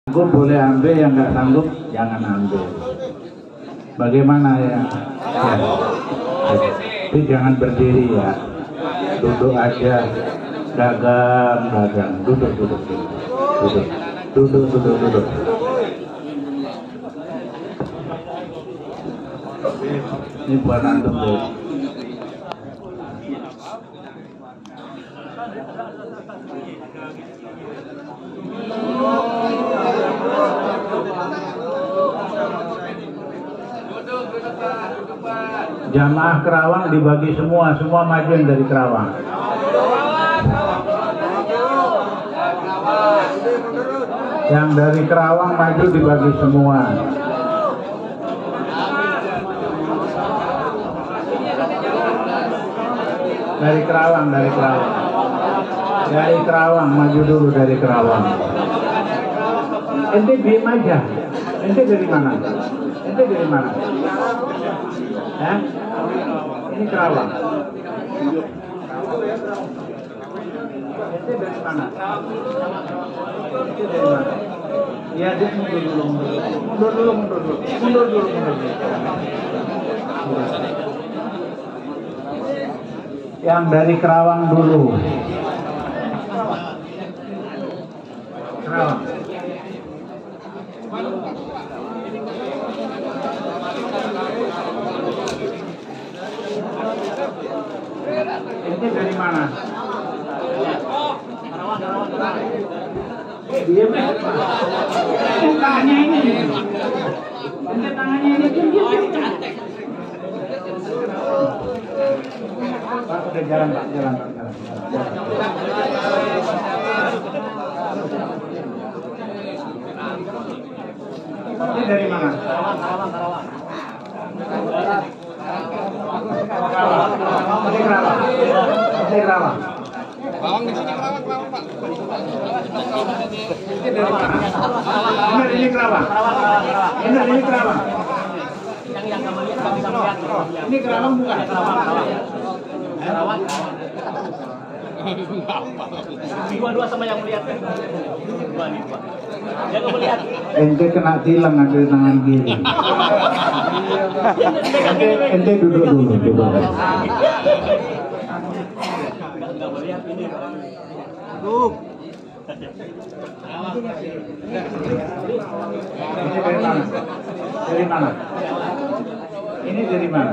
Sanggup boleh ambil, yang nggak sanggup jangan ambil. Bagaimana ya? Tapi jangan berdiri ya, duduk aja, dagang, duduk. Ini buat antum deh. Jamaah Kerawang dibagi semua maju yang dari Kerawang. Yang dari Kerawang maju dibagi semua. Dari Kerawang maju dulu dari Kerawang. Ente diem aja. Ente dari mana? Ya? Ini Kerawang. Ente dari mana? Ya, dia mundur dulu. Yang dari Kerawang dulu. Kerawang. Ini dari mana? Dia tangannya ini. Pak, udah jalan. Ini dari mana? Kerawang. Kerawang di sini Kerawang Pak. Ini dari mana? Ini Kerawang. Ini Kerawang. Yang kamu lihat kami lihat. Ini Kerawang bukan? Kerawang. Dua sama yang melihat. Dua. Yang kamu lihat. Ente kena tilang ambil tangan kiri. Ente duduk dulu. Enggak melihat ini. Duduk. Ini dari mana? Ini dari mana?